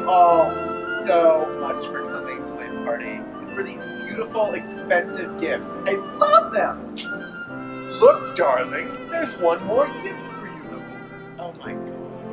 all so much for coming to my party and for these beautiful, expensive gifts. I love them! Look, darling, there's one more gift for you to open. Oh my god.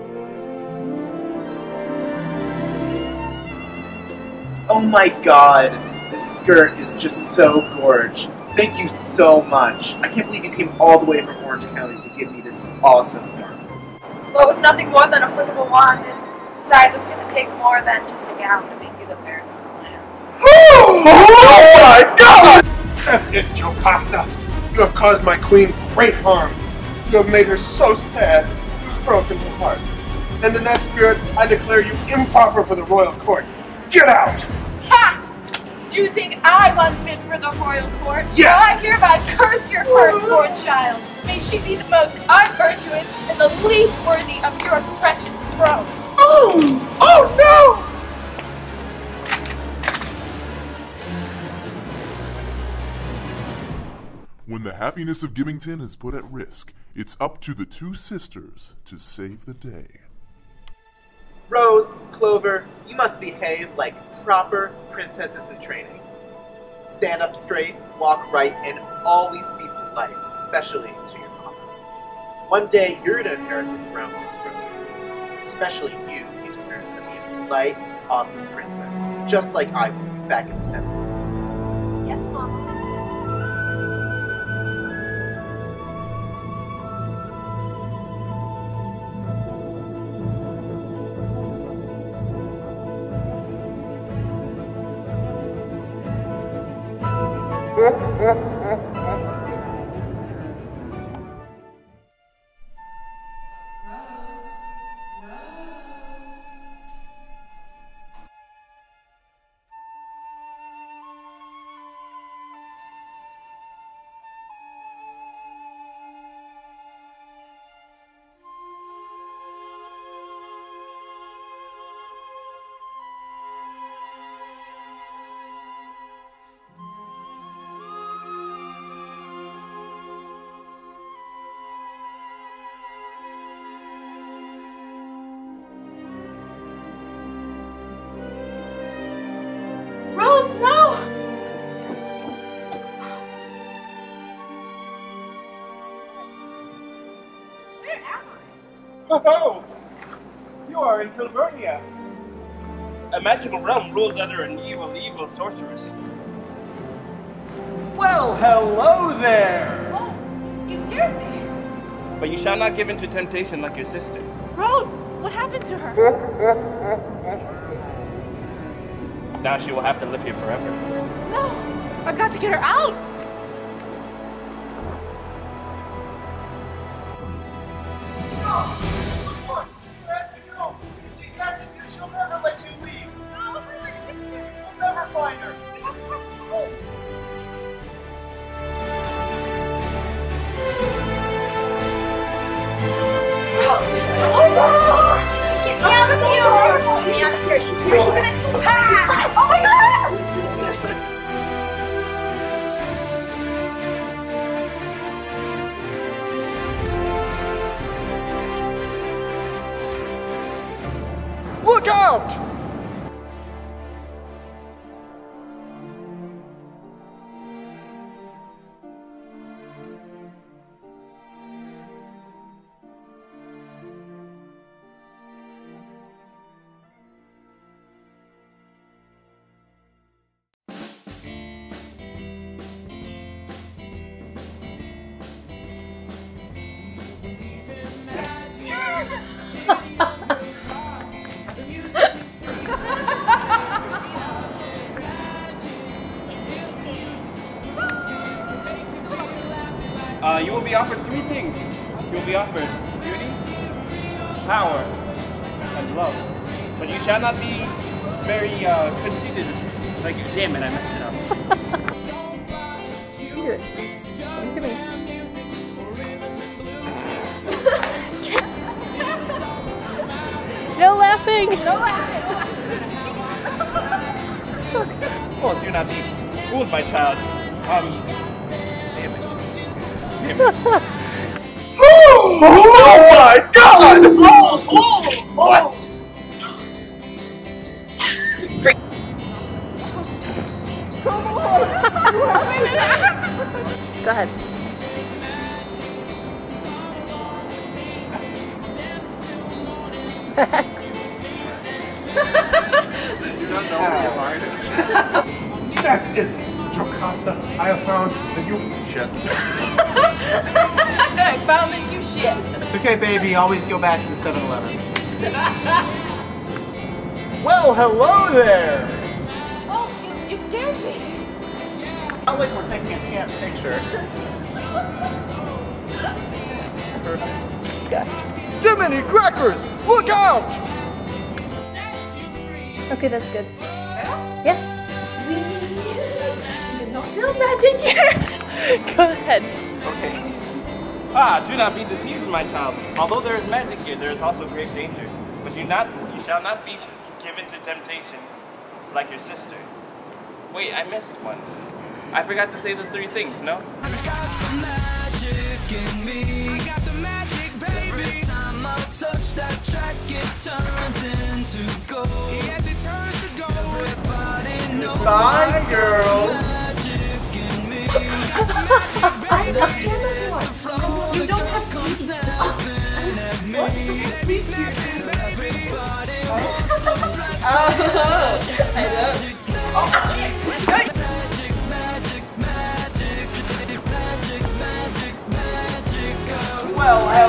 Oh my god, this skirt is just so gorge. Thank you so much. I can't believe you came all the way from Orange County to give me this awesome garment. Well, it was nothing more than a flip of a wand, and besides, it's going to take more than just a gown to make you the fairest of the land. Oh my God! That's it, Jocasta. You have caused my queen great harm. You have made her so sad, you've broken her heart. And in that spirit, I declare you improper for the royal court. Get out! Ha! You think I'm unfit for the royal court? Yes! Well, I hereby curse your firstborn child. May she be the most unvirtuous and the least worthy of your precious throne. Oh! Oh no! When the happiness of Givington is put at risk, it's up to the two sisters to save the day. Rose, Clover, you must behave like proper princesses in training. Stand up straight, walk right, and always be polite, especially to your mama. One day, you're going to inherit the throne, Rose. Especially you need to learn to be a polite, awesome princess, just like I was back in the 70s. Yes, Mama. Rose, no! Where am I? Oh, you are in Kilburnia. A magical realm ruled under an evil sorceress. Well, hello there! Oh, you scared me. But you shall not give in to temptation like your sister. Rose, what happened to her? Now she will have to live here forever. No, I've got to get her out. She'll never let you leave. No, I'm my sister. You'll never find her. That's her fault. Get me out of here! Get me out of here! She's gonna attack! Oh my god! Look out! You will be offered three things. You will be offered beauty, power, and love. But you shall not be very conceited like you. Damn it, I messed it up. Here. I'm gonna... No laughing! No laughing! Oh, do not be fooled, my child. Damn it. Oh my God! What? Go ahead. You don't know where your heart is. That's it, Jocasta. I have found the new shit. I found that you shit. It's okay, baby. Always go back to the 7-Eleven. Well, hello there. Oh, you scared me. Not like we're taking a camp picture. Perfect. Jiminy Crackers, look out! Okay, that's good. Yeah. You did not film that, did you? Go ahead. Okay. Ah, do not be deceived, my child. Although there is magic here, there is also great danger. But you shall not be given to temptation like your sister. Wait, I missed one. I forgot to say the 3 things, no? I got the magic in me. I got the magic, baby. Every time I touch that track, it turns into gold. Yes, it turns to gold. Everybody knows. Bye, girls. Magic in me. I got the magic, baby. You don't have to use that. Well,